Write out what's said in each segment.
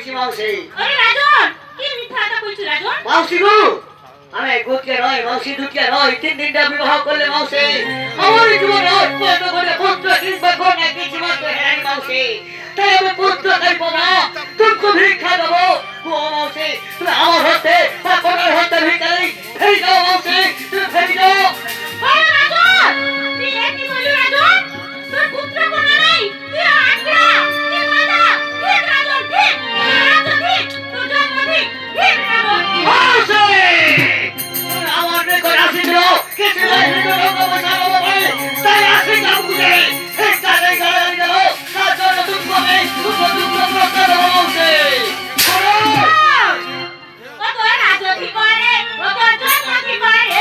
কইছি মাউসি। আরে রাজন কি মিথ্যা কথা কইছ রাজন? মাউসি গো আমি গোটকে নয় মাউসি দুটকে নয় 3 দিনটা বিবাহ করলে মাউসি আমার জীবনে অত্যন্ত করে পুত্র কিংবা কন্যা কিছু মাত্র হেরানি মাউসি। তাই আমি পুত্র চাইব না তুমি ভিক্ষা দেবো গো মাউসি। তুমি আমার হতে বা কন্যার হতে ভিক্ষা নেই ফেরি দাও মাউসি তুমি ফেরি দাও। আরে রাজন তুই কি বলি রাজন? তোর পুত্র কোন নাই তুই আটকা তুই মাথা ঠিক রাজন ঠিক রাজন ঠিক তোর জন্ম ঠিক ঠিক রাজন মাউসি আমার বেকর আসি দিল কিছু নাই ভিতরে বসাবো বলে তাই আসি কাম করে এই কাজে গাড়ি গেল তার জন্য তুমি কবে দুঃখ প্রস্তাব দেবো মাউসি। ও তোর রাজন কি করে ও তোর জন্ম কি করে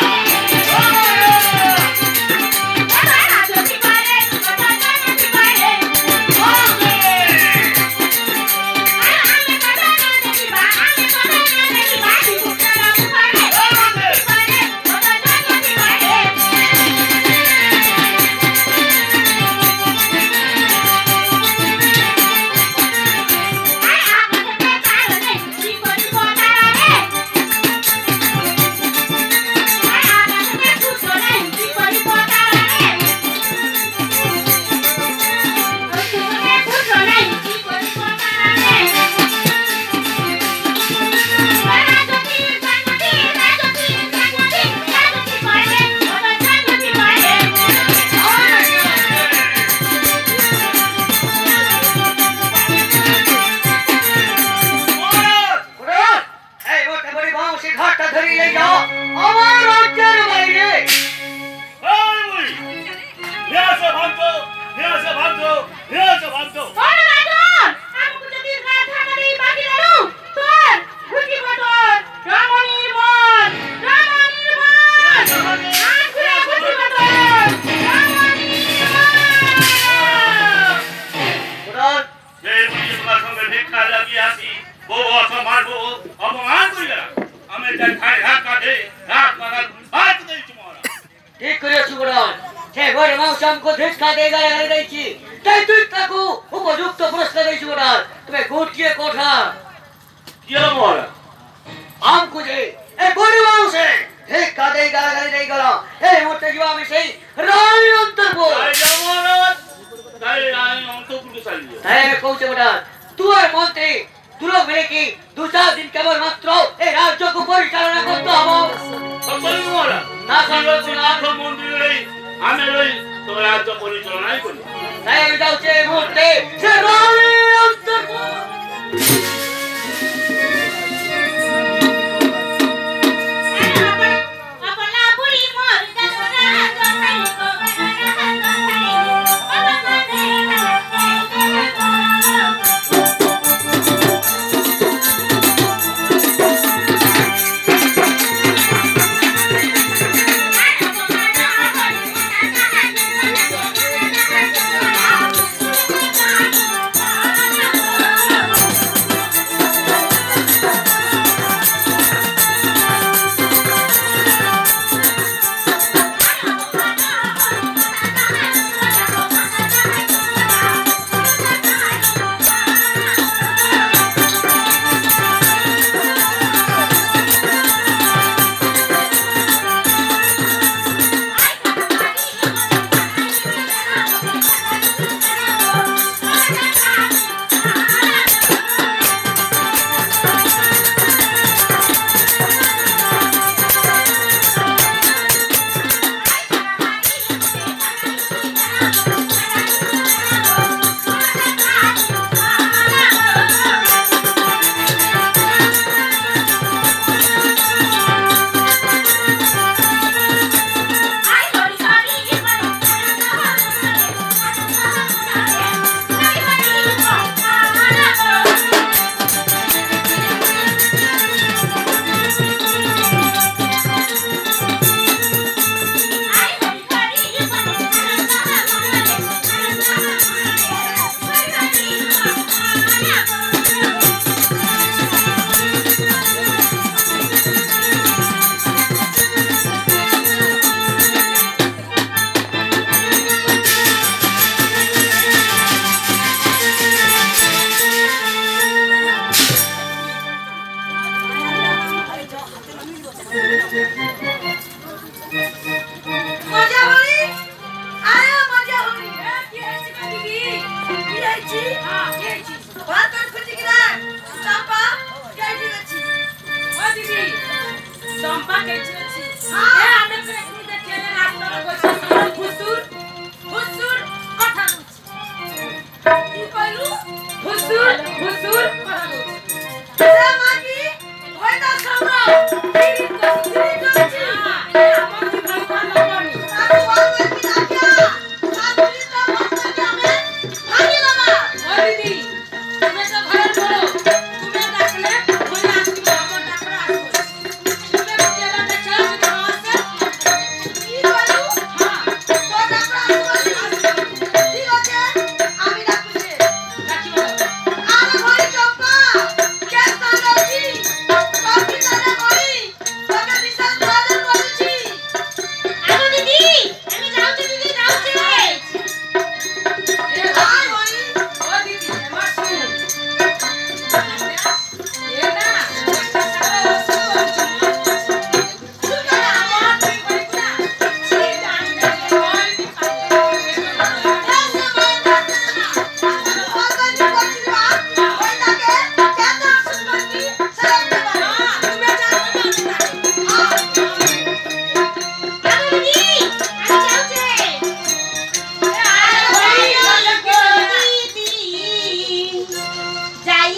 উপযুক্ত পুরস্কার দিয়েছি ওরা তুমি গোটিয়ে কোঠা আম খুঁজে এ গরিব মানুষে ঠিক কাঁদে গালাগালি নেই গেল এই মুহূর্তে জীব আমি সেই রানী অন্তর্পুর তাই কৌছে ওটা তুই মন্ত্রী দুলোক মিলে কি 2-4 দিন কেবল মাত্র এই রাজ্যকে পরিচালনা করতে হবে না আমি তোমার রাজ্য পরিচালনাই করি তাই আমি যাচ্ছি এই মুহূর্তে সে রানী অন্তর্পুর।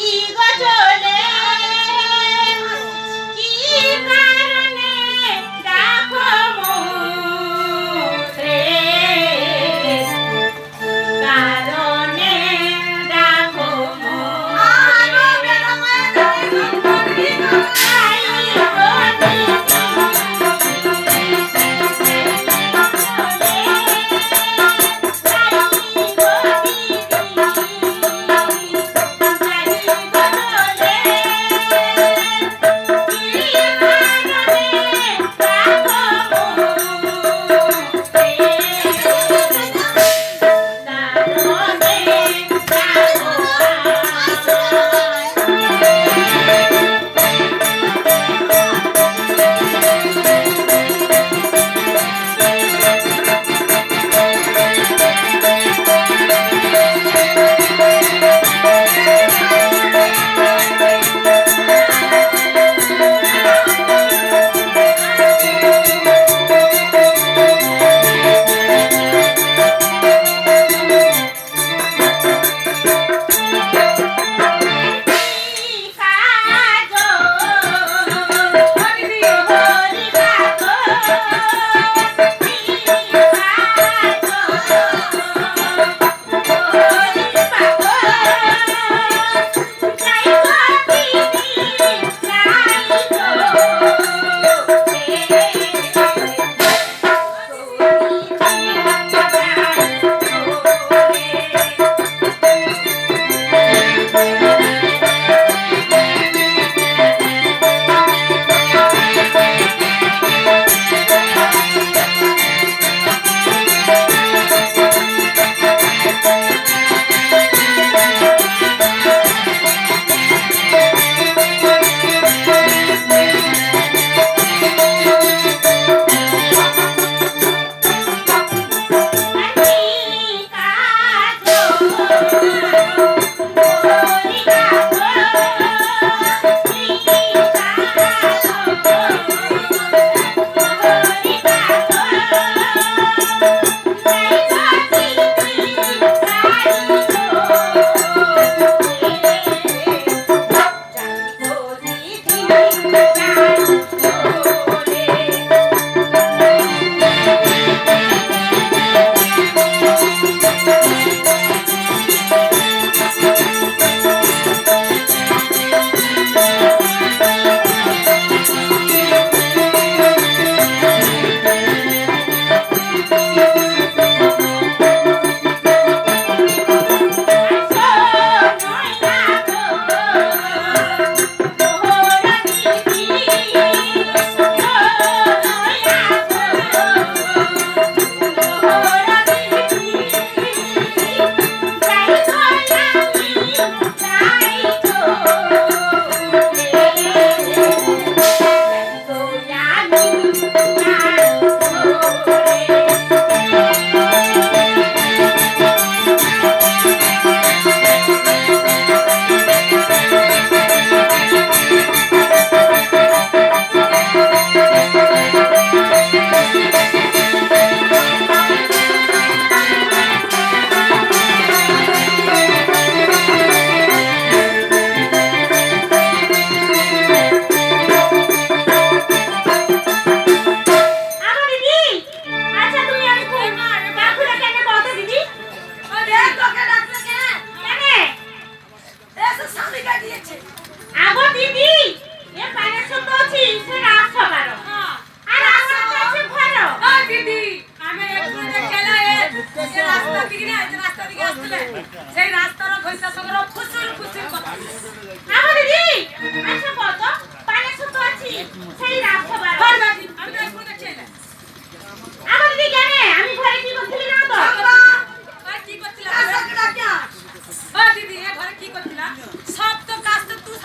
সব তো কাজ তো তুই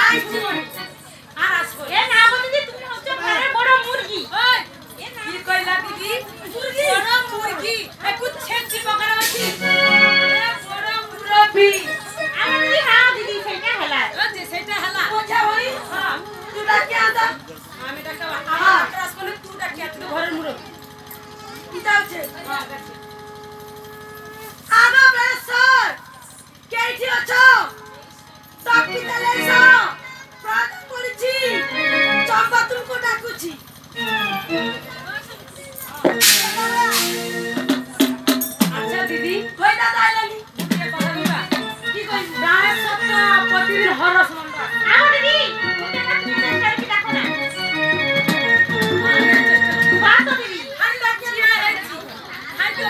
আইছি আর আসবো এ না বলি তুমি হচ্ছে ঘরের বড় মুরগি ওই কি কইলা দিদি মুরগি বড় মুরগি এ কুচ্ছেছি পকড়া আছে এ বড় মুরগি আমার দিদি হ্যাঁ দিদি সেটা হলা ও যে সেটা হলা বোঝা হই হ্যাঁ তুই ডাকি আদা আমি ডাকবা আমার ক্রাস করলে তুই ডাকি তুই ঘরের মুরগি কি যাচ্ছে হ্যাঁ ডাকি আগো ব্রেসর কেইটি আছো টকি তেলেছ প্রাণ করেছি চম্পা তুমকো ডাকুছি আচ্ছা দিদি কই দাদা আইলানি কে কথা দিবা কি কই গায়ে সপ্তা প্রতিদিন হরস মন্ডা আগো দিদি ওকে না তুমি চেষ্টা করে ডাকো না বাতো দিদি আমি ডাকি না আইছি হাই তো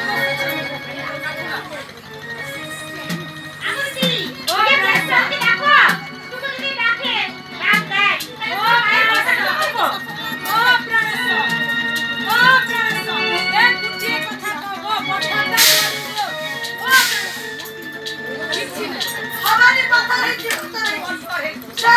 আগো দিদি ওকে চেষ্টা করে ডাকো তুমি দিদি ডাকে ডাক দেয় ও আই বসে ডাকো ও প্রাণেশ ও প্রাণেশ এ কুচি কথা কও ও কথা দাও ও কিছু না সবারই কথা হইছে উত্তরে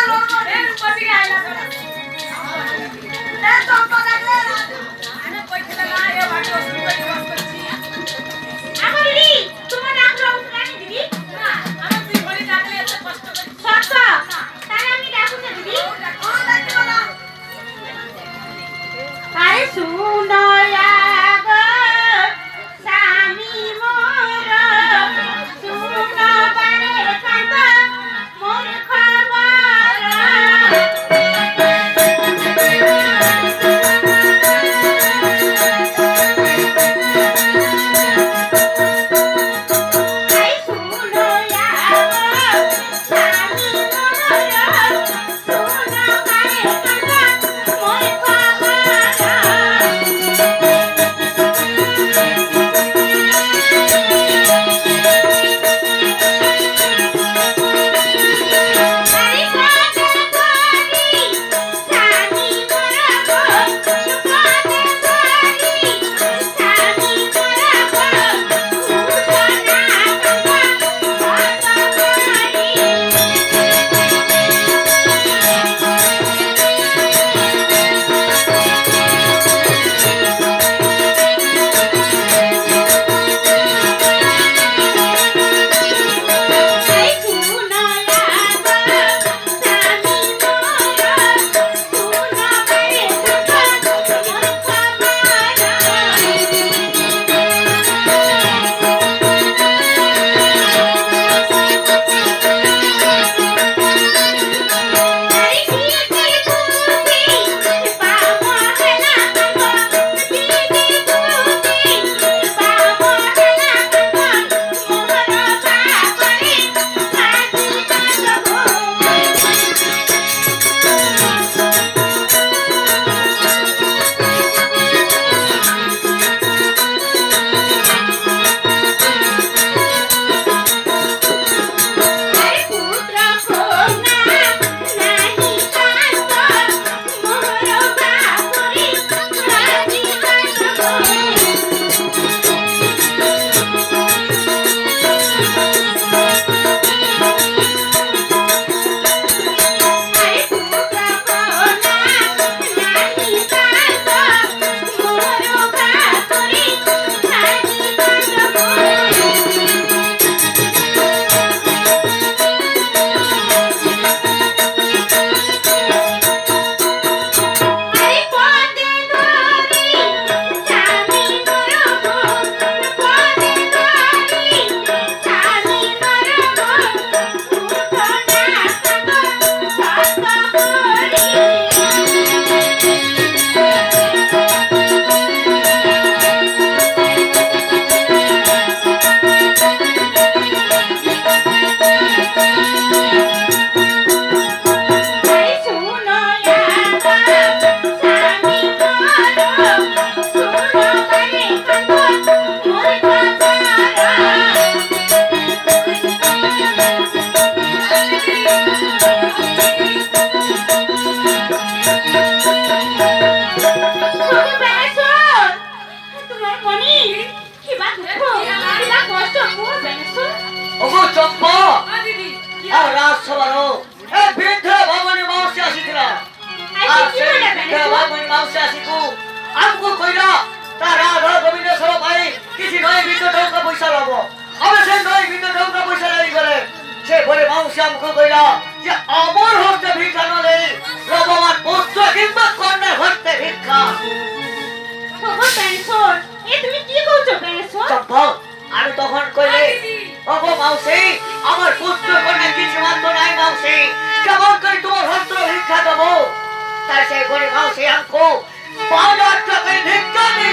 মাউসি আমাকে কইল যে আমার হস্তে ভিক্ষা নলে আমার পুত্র কিংবা কন্যার হস্তে ভিক্ষা। বাবা পেনশন এ তুমি কি করছো পেনশন? চম্পক আমি তখন কইলে ওগো মাউসি আমার পুত্র কন্যা কিছু মাত্র নাই মাউসি, কেমন করে তোমার হস্ত ভিক্ষা দেবো? তাই সেই গরিব মাউসি আমাকে 5,000 টাকা ভিক্ষা দিল।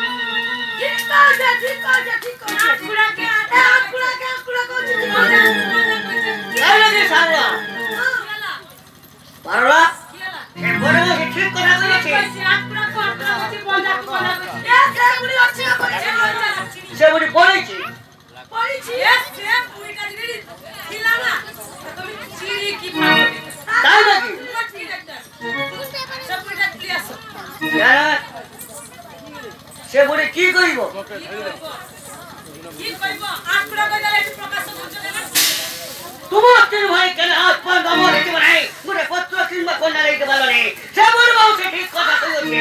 সেগুলি বলেছি তাই নাকি? সেগুলি কি করিব? তোমার তিন ভাই কেন হাত পা গামা রেখে বানাই মনে পত্র কিংবা কন্যা রেখে ভালো নেই। সেগুলি মাউসি ঠিক কথা কইছে।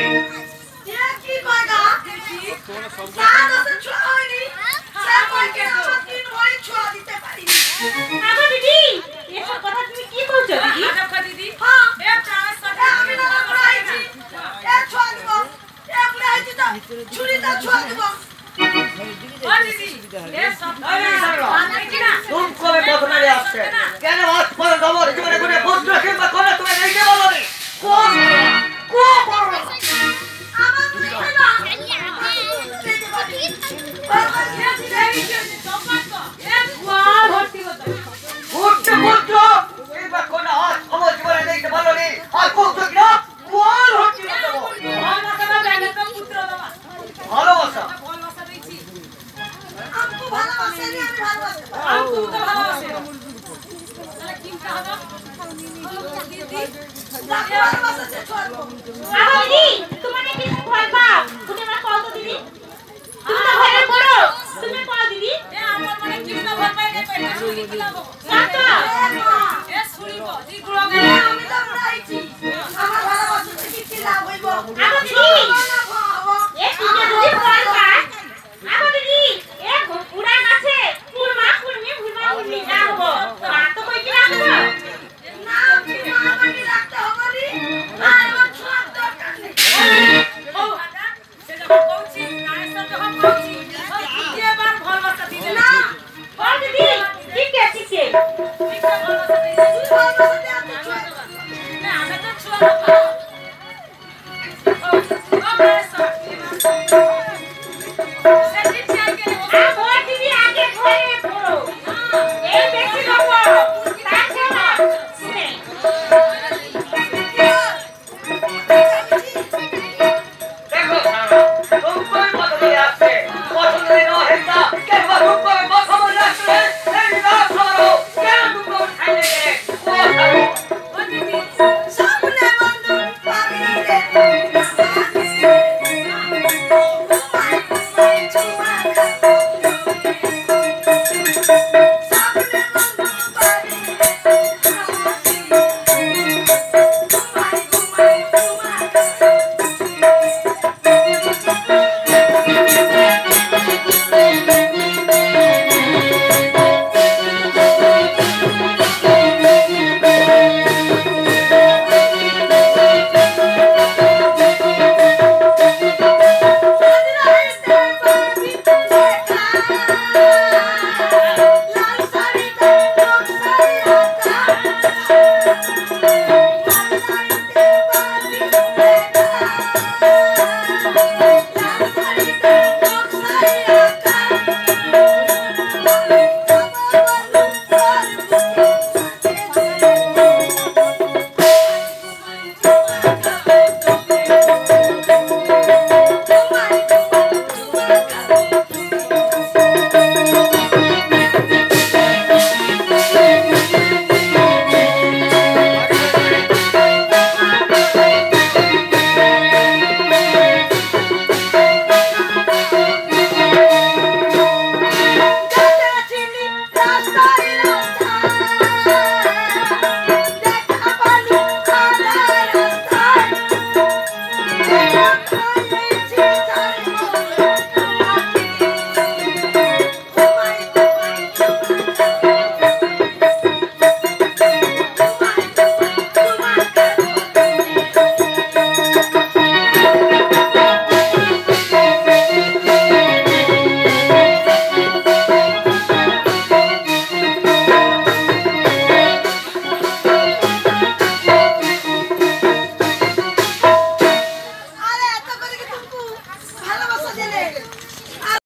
আগো দিদি এসব কথা তুমি কি করছো দিদি? तुम कবে প্রথমে আসছে কেন হাত পা গামা রেখে মানে মনে পত্র কিংবা কন্যা তুমি রেখে ভালো নেই? কোন পুত্র পুত্র কিংবা কন্যা হাত আমার জীবনে দেখতে ভালো নেই আর পুত্র কিনা কোন হচ্ছে ভালোবাসা আগো দিদি তোমার কি ভয় পাও? তুমি আমার কল তো দিদি, তুমি তো ভয় করো, তুমি কল দিদি। আমার মনে কি না ভয় পাই না পেটা শুনি কি লাভ? কাকা এ শুনিব দি গুড় গালে